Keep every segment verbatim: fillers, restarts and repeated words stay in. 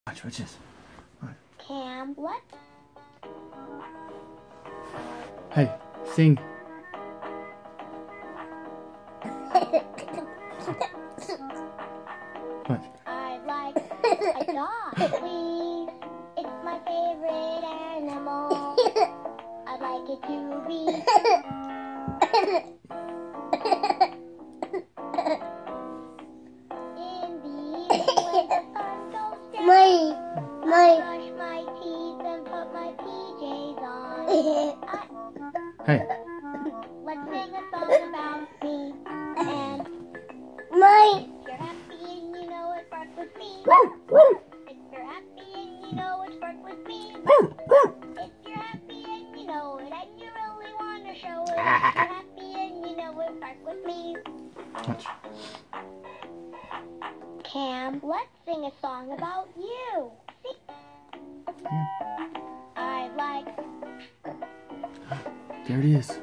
Watch, watch this. Watch. Cam, what? Hey, sing. What? I like a dog, please. It's my favorite animal. I'd like it to be. In the evening when the sun goes down, My, I my. brush my teeth and put my P Js on. I, Hey. let's sing a song about me. And My. if you're happy and you know it, bark with me. If you're happy and you know it, bark with me. If you're happy and you know it and you really want to show it. If you're happy and you know it, bark with me. Watch. Cam, let's sing a song about you. See? Yeah. I like There it is.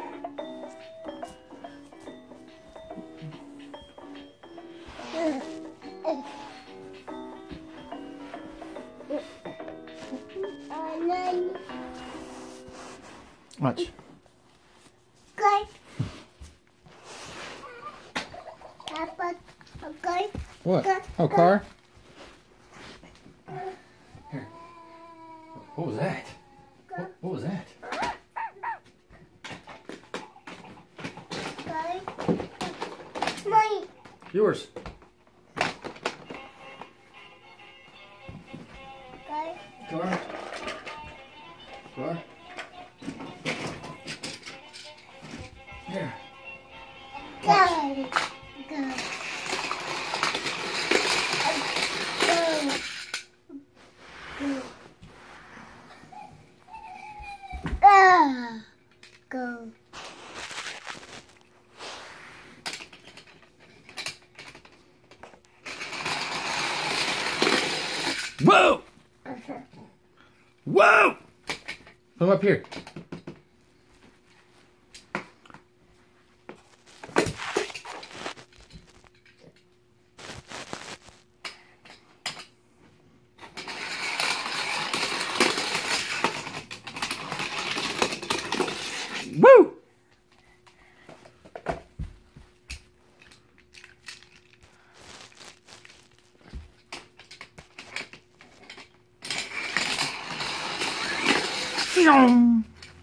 Watch. Okay. Papa, okay. What? Oh, car? Here. What was that? What, what was that? Okay. My. Yours. Okay. Car? Car? Here. Go. Go. Go. Go. Ah. Go. Whoa! Whoa! Put him up here. Woo! Phew.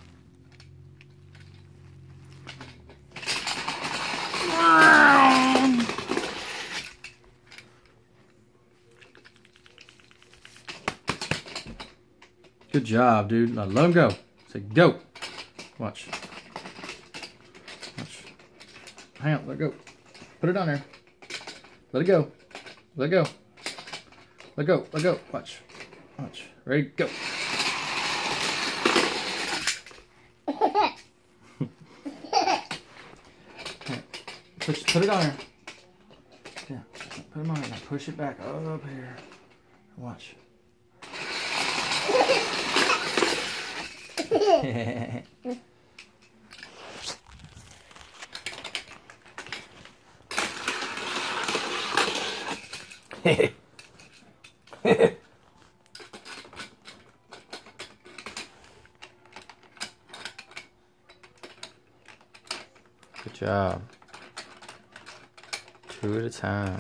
Good job, dude. Now let him go. Say go. Watch. Watch. Hang on. Let it go. Put it on there. Let it go. Let it go. Let go. Let go. Watch. Watch. Ready? Go. Push, put it on there. Yeah. Put him on there. Now push it back up here. Watch. Good job. Two at a time.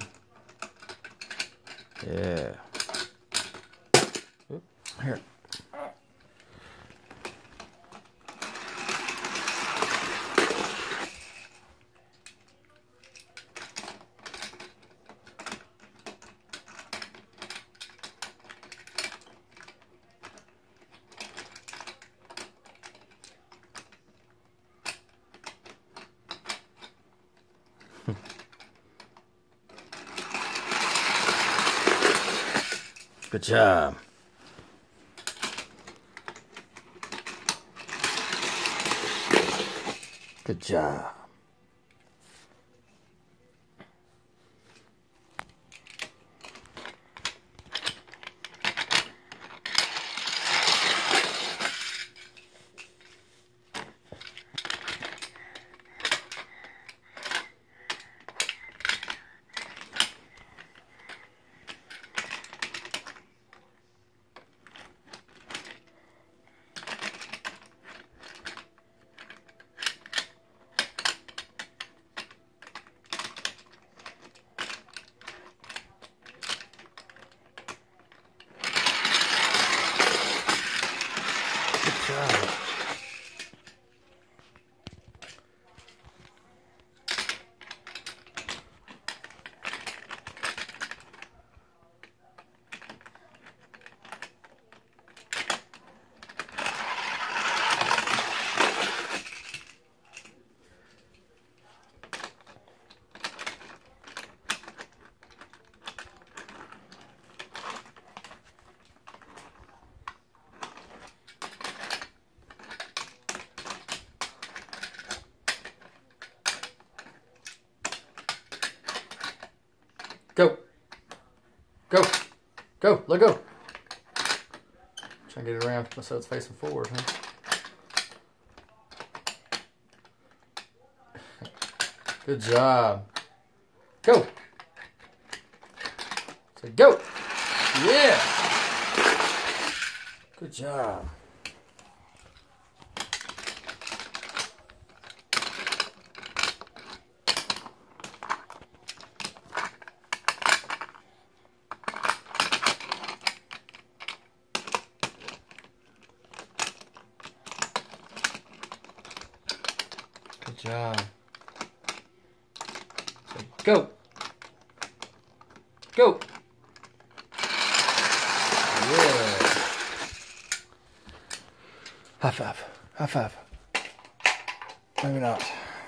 Yeah. Oop, here. Good job. Good job. job. Go. Go. Go. Let go. Try to get it around so it's facing forward, huh? Good job. Go. So go. Yeah. Good job. Good job. Go. Go. Yeah. High five. High five. Maybe not.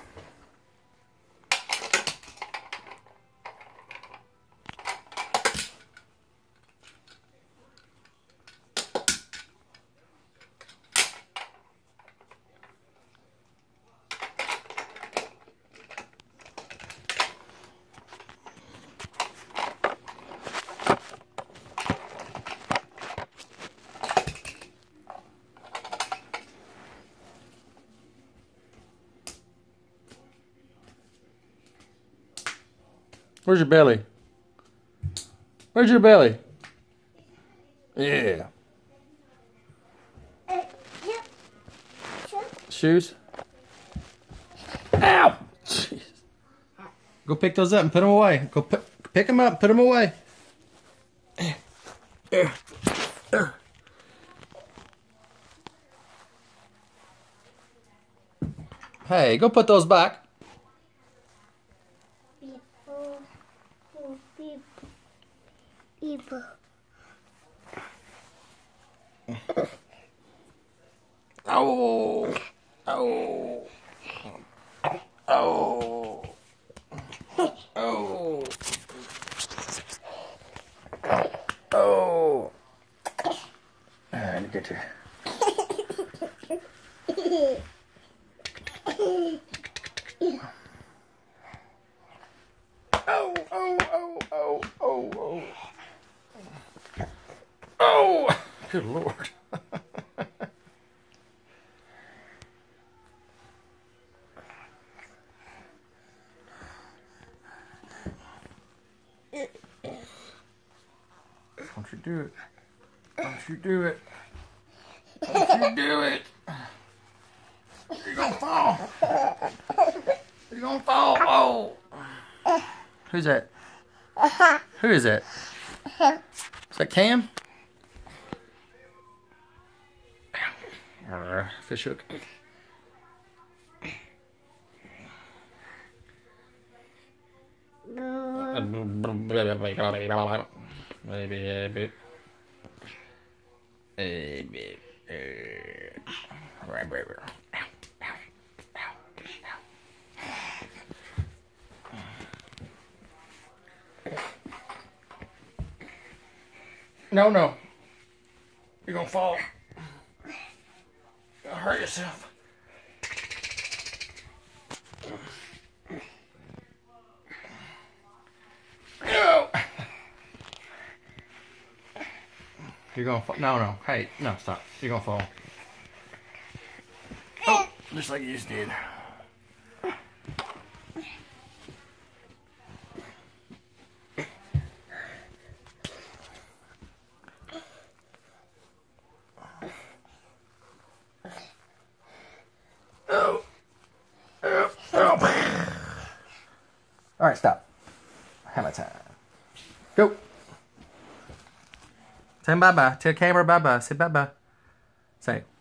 Where's your belly? Where's your belly? Yeah. Uh, yeah. Sure. Shoes? Ow! Jeez. Go pick those up and put them away. Go pick, pick them up, put them away. Hey, go put those back. People. Oh, oh, oh, oh, oh. I need to get you. Oh, oh, oh, oh, oh, oh. Oh, good Lord. Don't you do it. Don't you do it. Don't you do it. You're gonna fall. You're gonna fall. Oh. Who's that? Who is that? Is that Cam? Arr, fish hook. No, no. You're gonna fall. You're gonna hurt yourself. No. You're gonna fall. No, no. Hey, no, stop. You're gonna fall. Oh, just like you just did. Oh. Oh. Oh. All right, stop. Hammer time. Go. Say bye-bye. Tell camera bye-bye. Say bye-bye. Say